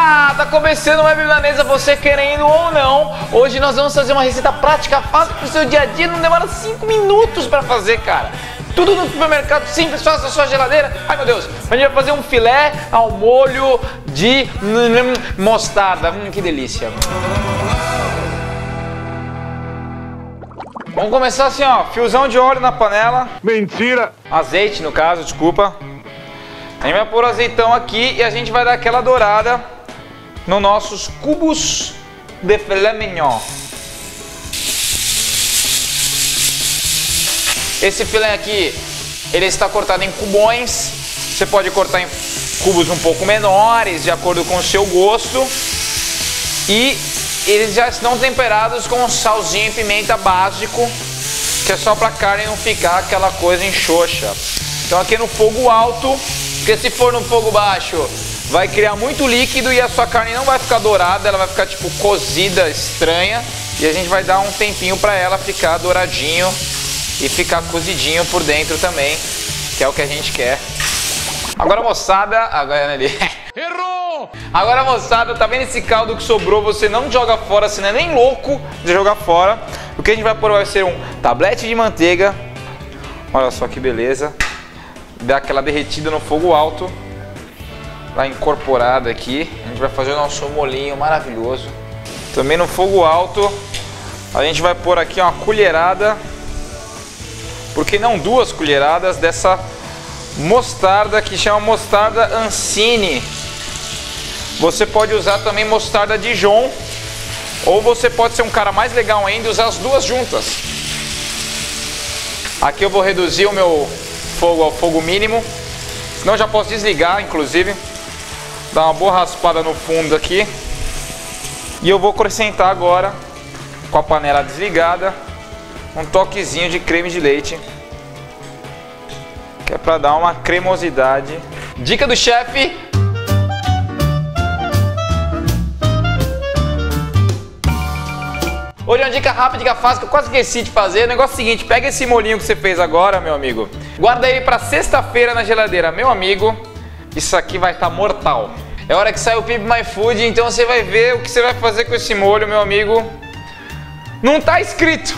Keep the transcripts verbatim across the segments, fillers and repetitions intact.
Olá! Tá começando uma milanesa, você querendo ou não. Hoje nós vamos fazer uma receita prática, fácil pro seu dia a dia, não demora cinco minutos pra fazer, cara. Tudo no supermercado, simples, fácil na sua geladeira. Ai meu Deus, a gente vai fazer um filé ao molho de mostarda. Hum, que delícia. Vamos começar assim, ó, fiozão de óleo na panela. Mentira! Azeite, no caso, desculpa. A gente vai pôr o azeitão aqui e a gente vai dar aquela dourada nos nossos cubos de filé mignon. Esse filé aqui, ele está cortado em cubões. Você pode cortar em cubos um pouco menores, de acordo com o seu gosto. E eles já estão temperados com um salzinho e pimenta básico, que é só para a carne não ficar aquela coisa enxoxa. Então aqui no fogo alto, porque se for no fogo baixo, vai criar muito líquido e a sua carne não vai ficar dourada, ela vai ficar tipo cozida, estranha. E a gente vai dar um tempinho para ela ficar douradinho e ficar cozidinho por dentro também, que é o que a gente quer. Agora, moçada, agora ali. Errou! Agora, moçada, tá vendo esse caldo que sobrou? Você não joga fora, você não é nem louco de jogar fora. O que a gente vai pôr vai ser um tablete de manteiga. Olha só que beleza. Dá aquela derretida no fogo alto. Lá incorporada aqui. A gente vai fazer o nosso molinho maravilhoso. Também no fogo alto. A gente vai pôr aqui uma colherada. Por que não duas colheradas dessa mostarda que chama mostarda Ancini. Você pode usar também mostarda Dijon, ou você pode ser um cara mais legal ainda e usar as duas juntas. Aqui eu vou reduzir o meu fogo ao fogo mínimo, senão eu já posso desligar, inclusive. Dar uma boa raspada no fundo aqui. E eu vou acrescentar agora, com a panela desligada, um toquezinho de creme de leite, que é para dar uma cremosidade. Dica do chefe. Hoje é uma dica rápida, dica fácil, que eu quase esqueci de fazer. O negócio é o seguinte, pega esse molinho que você fez agora, meu amigo. Guarda ele para sexta-feira na geladeira. Meu amigo, isso aqui vai estar mortal. É hora que sai o Pimp My Food, então você vai ver o que você vai fazer com esse molho, meu amigo. Não tá escrito.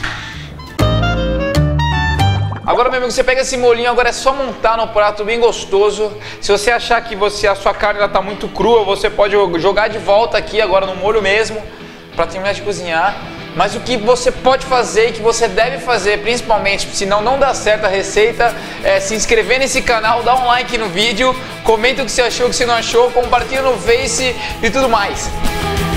Agora, meu amigo, você pega esse molinho, agora é só montar no prato bem gostoso. Se você achar que você, a sua carne está muito crua, você pode jogar de volta aqui agora no molho mesmo, para terminar de cozinhar. Mas o que você pode fazer e que você deve fazer, principalmente, senão não dá certo a receita, é se inscrever nesse canal, dar um like no vídeo, comenta o que você achou, o que você não achou, compartilha no Face e tudo mais.